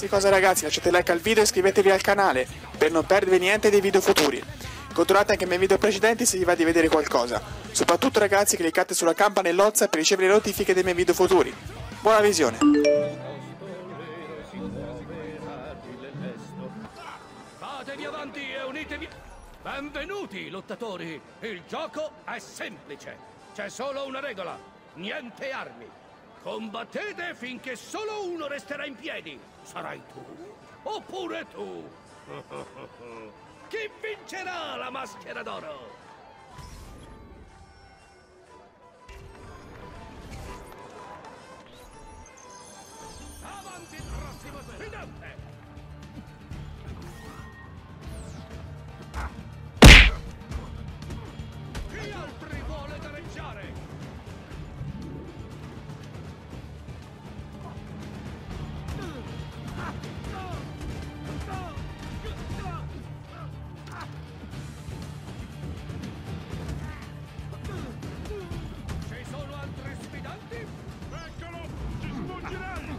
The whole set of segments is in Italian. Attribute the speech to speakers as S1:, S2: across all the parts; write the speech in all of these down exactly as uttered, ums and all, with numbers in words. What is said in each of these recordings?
S1: qualsiasi cosa ragazzi, lasciate like al video e iscrivetevi al canale per non perdervi niente dei video futuri. Controllate anche i miei video precedenti se vi va di vedere qualcosa. Soprattutto ragazzi cliccate sulla campanellozza per ricevere le notifiche dei miei video futuri. Buona visione!
S2: Fatevi avanti e unitevi! Benvenuti lottatori! Il gioco è semplice. C'è solo una regola. Niente armi. Combattete finché solo uno resterà in piedi. Sarai tu oppure tu? Chi vincerà la maschera d'oro? Avanti il prossimo sfidante! Chi altri vuole gareggiare? Ci sono altri sfidanti? Eccolo! Ci sfuggirai!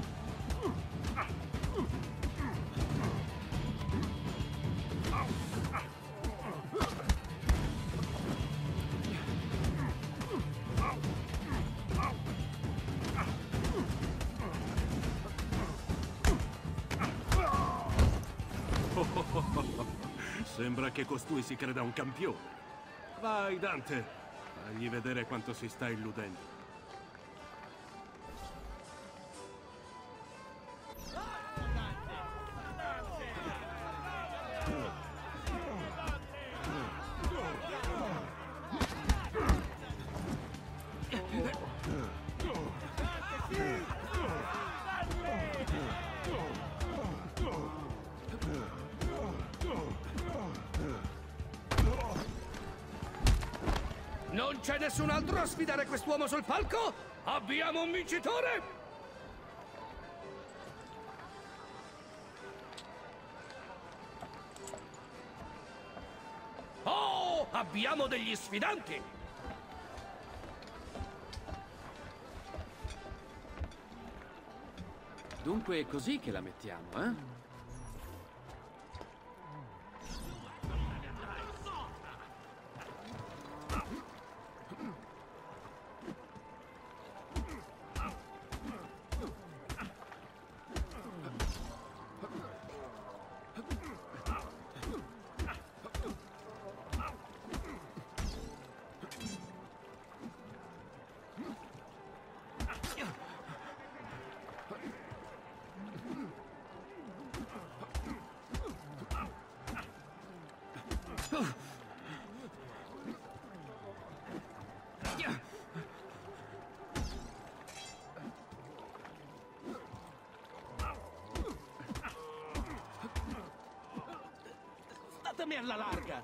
S3: Sembra che costui si creda un campione. Vai, Dante, fagli vedere quanto si sta illudendo.
S2: Non c'è nessun altro a sfidare quest'uomo sul palco? Abbiamo un vincitore? Oh, abbiamo degli sfidanti!
S4: Dunque è così che la mettiamo, eh?
S2: Statemi alla larga!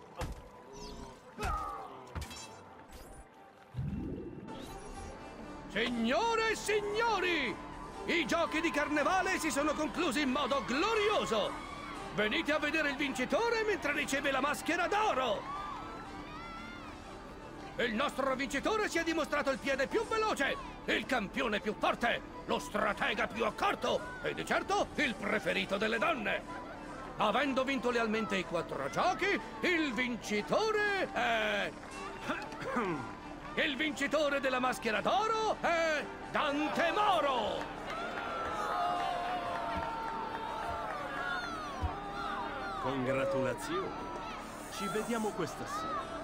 S2: Signore e signori! I giochi di carnevale si sono conclusi in modo glorioso! Venite a vedere il vincitore mentre riceve la maschera d'oro! Il nostro vincitore si è dimostrato il piede più veloce, il campione più forte, lo stratega più accorto e di certo il preferito delle donne! Avendo vinto lealmente i quattro giochi, il vincitore è... Il vincitore della maschera d'oro è Dante Moro!
S3: Congratulazioni. Ci vediamo questa sera.